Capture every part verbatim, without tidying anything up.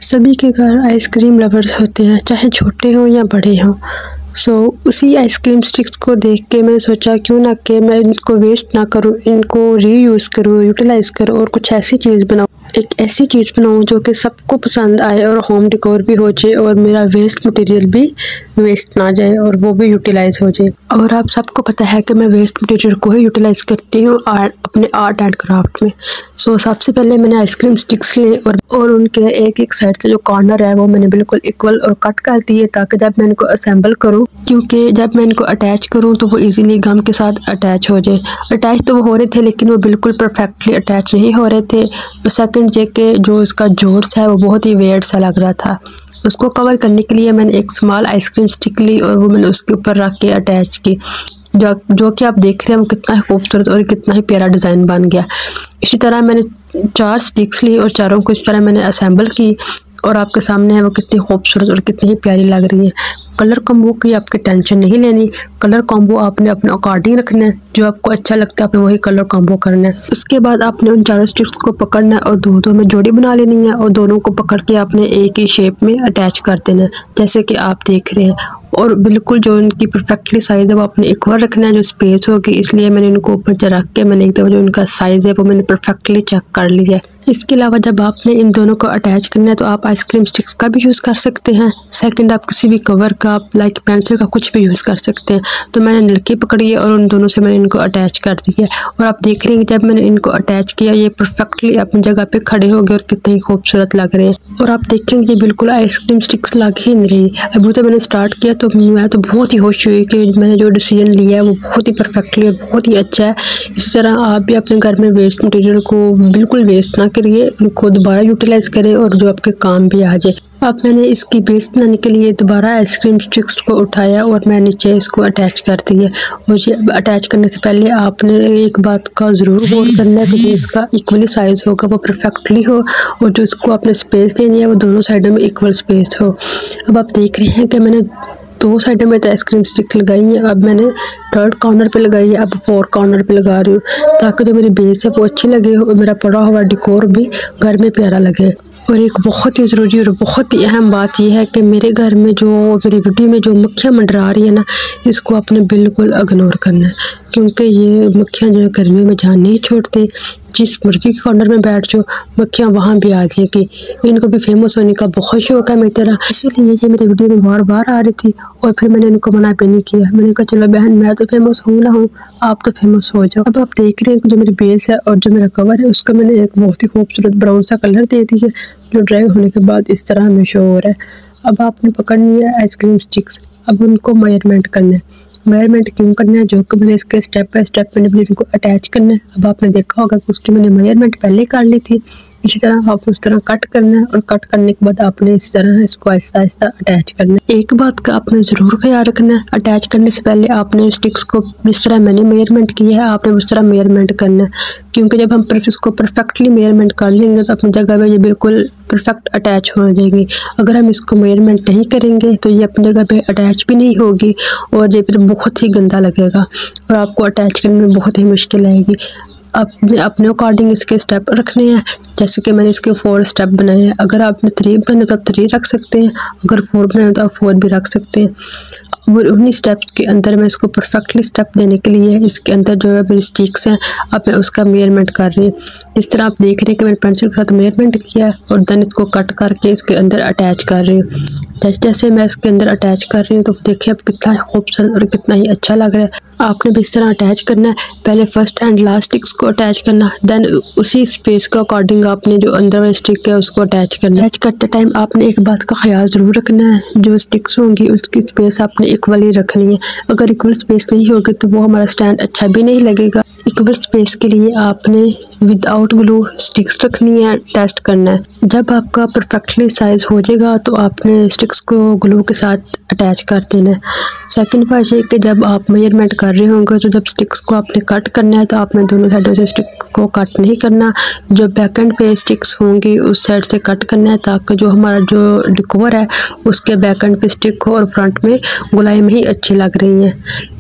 सभी के घर आइसक्रीम लवर्स होते हैं, चाहे छोटे हों या बड़े हों। सो so, उसी आइसक्रीम स्टिक्स को देख के मैंने सोचा क्यों ना कि मैं इनको वेस्ट ना करूं, इनको रीयूज़ करूं, यूटिलाइज़ करूं और कुछ ऐसी चीज़ बनाऊं, एक ऐसी चीज़ बनाऊं जो कि सबको पसंद आए और होम डेकोर भी हो जाए और मेरा वेस्ट मटेरियल भी वेस्ट ना जाए और वो भी यूटिलाइज़ हो जाए। और आप सबको पता है कि मैं वेस्ट मटेरियल को ही यूटिलाइज़ करती हूँ आर्ट अपने आर्ट एंड क्राफ्ट में। सो so, सबसे पहले मैंने आइसक्रीम स्टिक्स लिए और और उनके एक एक साइड से जो कॉर्नर है वो मैंने बिल्कुल इक्वल और कट कर दिए, ताकि जब मैं इनको असेंबल करूँ, क्योंकि जब मैं इनको अटैच करूँ तो वो इजीली गम के साथ अटैच हो जाए। अटैच तो वो हो रहे थे लेकिन वो बिल्कुल परफेक्टली अटैच नहीं हो रहे थे। सेकंड जे के जो इसका जोड़स है वो बहुत ही वेयर्ड सा लग रहा था। उसको कवर करने के लिए मैंने एक स्मॉल आइसक्रीम स्टिक ली और वो मैंने उसके ऊपर रख के अटैच की, जो जो कि आप देख रहे हैं वो कितना ही खूबसूरत और कितना ही प्यारा डिज़ाइन बन गया। इसी तरह मैंने चार स्टिक्स ली और चारों को इस तरह मैंने असेंबल की और आपके सामने है वो कितनी खूबसूरत और कितनी ही प्यारी लग रही है। कलर कॉम्बो की आपकी टेंशन नहीं लेनी, कलर कॉम्बो आपने अपने अकॉर्डिंग रखना है, जो आपको अच्छा लगता है आपने वही कलर कॉम्बो करना है। उसके बाद आपने उन चारों स्टिक्स को पकड़ना है और दो दो में जोड़ी बना लेनी है और दोनों को पकड़ के आपने एक ही शेप में अटैच कर देना है, जैसे कि आप देख रहे हैं। और बिल्कुल जो उनकी परफेक्टली साइज़ है वो आपने इक्वल रखना है, जो स्पेस होगी, इसलिए मैंने इनको ऊपर से रख के मैंने एक दफ़ा जो उनका साइज़ है वो मैंने परफेक्टली चेक कर लिया है। इसके अलावा जब आपने इन दोनों को अटैच करना है तो आप आइसक्रीम स्टिक्स का भी यूज़ कर सकते हैं। सेकंड, आप किसी भी कवर का लाइक पेंसिल का कुछ भी यूज़ कर सकते हैं। तो मैंने नलकी पकड़ी है और उन दोनों से मैंने इनको अटैच कर दिया और आप देख रहे हैं जब मैंने इनको अटैच किया ये परफेक्टली अपनी जगह पे खड़े हो गए और कितने ही खूबसूरत लग रहे हैं। और आप देखेंगे ये बिल्कुल आइसक्रीम स्टिक्स लग ही नहीं रही। अभी तो मैंने स्टार्ट किया तो मैं तो बहुत ही खुश हुई कि मैंने जो डिसीजन लिया है वो बहुत ही परफेक्टली और बहुत ही अच्छा है। इसी तरह आप भी अपने घर में वेस्ट मटेरियल को बिल्कुल वेस्ट ना करिए, उनको दोबारा यूटिलाइज करें और जो आपके काम भी आ जाए। अब मैंने इसकी बेस बनाने के लिए दोबारा आइसक्रीम स्टिक्स को उठाया और मैं नीचे इसको अटैच कर दिया। और ये अटैच करने से पहले आपने एक बात का ज़रूर गौर करना है कि जो इसका इक्वली साइज़ होगा वो परफेक्टली हो और जो इसको आपने स्पेस देनी है वो दोनों साइडों में इक्वल स्पेस हो। अब आप देख रहे हैं कि मैंने दो साइडों में तो आइसक्रीम स्टिक लगाई है, अब मैंने थर्ड कॉर्नर पे लगाई है, अब फोर्थ कॉर्नर पे लगा रही हूँ ताकि जो मेरी बेस है वो अच्छी लगे और मेरा पड़ा हुआ डेकोर भी घर में प्यारा लगे। और एक बहुत ही ज़रूरी और बहुत ही अहम बात यह है कि मेरे घर में जो मेरी वीडियो में जो मक्खियाँ मंडरा रही है ना, इसको आपने बिल्कुल इग्नोर करना है, क्योंकि ये मक्खियाँ जो है गर्मी में जान नहीं छोड़ती। जिस मर्जी के कॉर्नर में बैठ जाओ मक्खियाँ वहाँ भी आ जाएगी। इनको भी फेमस होने का बहुत शौक है मेरी तरह, इसलिए ये मेरी वीडियो में बार बार आ रही थी और फिर मैंने इनको मना भी नहीं किया। मैंने कहा चलो बहन, मैं तो फेमस हूँ ना हूँ, आप तो फेमस हो जाओ। अब आप देख रहे हैं कि जो मेरी बेस है और जो मेरा कवर है उसका मैंने एक बहुत ही खूबसूरत ब्राउन सा कलर दे दिया, जो ड्राई होने के बाद इस तरह हमें शो हो रहा है। अब आपने पकड़नी है आइसक्रीम स्टिक्स, अब उनको मेजरमेंट करना है। मेजरमेंट क्यों करना है, जो कि मैंने इसके स्टेप बाय स्टेप मैंने भी इनको अटैच करना है। अब आपने देखा होगा कि उसकी मैंने मेजरमेंट पहले कर ली थी। इसी तरह आपको उस तरह कट करना है और कट करने के बाद आपने इस तरह इसको आहिस्ता आहिस्ता अटैच करना है। एक बात का आपने ज़रूर ख्याल रखना है, अटैच करने से पहले आपने स्टिक्स को जिस तरह मैंने मेजरमेंट किया है आपने उस तरह मेजरमेंट करना है, क्योंकि जब हम इसको परफेक्टली मेजरमेंट कर लेंगे तो अपनी जगह पर ये बिल्कुल परफेक्ट अटैच हो जाएगी। अगर हम इसको मेजरमेंट नहीं करेंगे तो ये अपनी जगह पे अटैच भी नहीं होगी और ये फिर बहुत ही गंदा लगेगा और आपको अटैच करने में बहुत ही मुश्किल आएगी। अपने अपने अकॉर्डिंग इसके स्टेप रखने हैं, जैसे कि मैंने इसके फोर स्टेप बनाए हैं। अगर आपने थ्री बनाए तो आप थ्री रख सकते हैं, अगर फोर बनाए तो आप फोर भी रख सकते हैं। और उन्हीं स्टेप्स के अंदर मैं इसको परफेक्टली स्टेप देने के लिए इसके अंदर जो है मेरी स्टिक्स हैं अब मैं उसका मेजरमेंट कर रही हूँ। इस तरह आप देख रहे हैं कि मैंने पेंसिल के साथ मेजरमेंट किया है और देन इसको कट करके इसके अंदर अटैच कर रही हूँ। जैसे जैसे मैं इसके अंदर अटैच कर रही हूँ तो देखिए अब कितना खूबसूरत और कितना ही अच्छा लग रहा है। आपने भी इस तरह अटैच करना है, पहले फर्स्ट एंड लास्ट स्टिक्स को अटैच करना, देन उसी स्पेस के अकॉर्डिंग आपने जो अंदर वाली स्टिक है उसको अटैच करना है। अटैच करते टाइम आपने एक बात का ख्याल ज़रूर रखना है, जो स्टिक्स होंगी उसकी स्पेस आपने इक्वली रखनी है। अगर इक्वल स्पेस नहीं होगी तो वो हमारा स्टैंड अच्छा भी नहीं लगेगा। इक्वल स्पेस के लिए आपने विदाउट ग्लू स्टिक्स रखनी है, टेस्ट करना है। जब आपका परफेक्टली साइज़ हो जाएगा तो आपने स्टिक्स को ग्लू के साथ अटैच कर देना है। सेकंड बात ये कि जब आप मेजरमेंट कर रहे होंगे तो जब स्टिक्स को आपने कट करना है तो आपने दोनों साइडों से स्टिक को कट नहीं करना, जो बैक एंड पे स्टिक्स होंगी उस साइड से कट करना है, ताकि जो हमारा जो डेकोर है उसके बैक एंड पे स्टिक हो और फ्रंट में गोलाई में ही अच्छी लग रही हैं।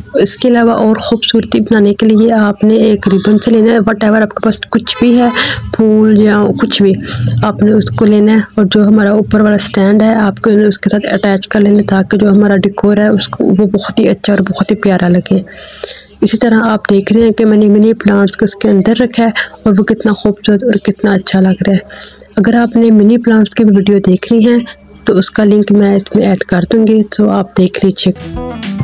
इसके अलावा और ख़ूबसूरती बनाने के लिए आपने एक रिबन से लेना है, वट एवर आपके पास कुछ भी है, फूल या कुछ भी, आपने उसको लेना है और जो हमारा ऊपर वाला स्टैंड है आपको उसके साथ अटैच कर लेना, ताकि जो हमारा डेकोर है उसको वो बहुत ही अच्छा और बहुत ही प्यारा लगे। इसी तरह आप देख रहे हैं कि मैंने मिनी प्लांट्स को उसके अंदर रखा है और वो कितना खूबसूरत और कितना अच्छा लग रहा है। अगर आपने मिनी प्लांट्स की वीडियो देखनी है तो उसका लिंक मैं इसमें ऐड कर दूँगी, तो आप देख लीजिएगा।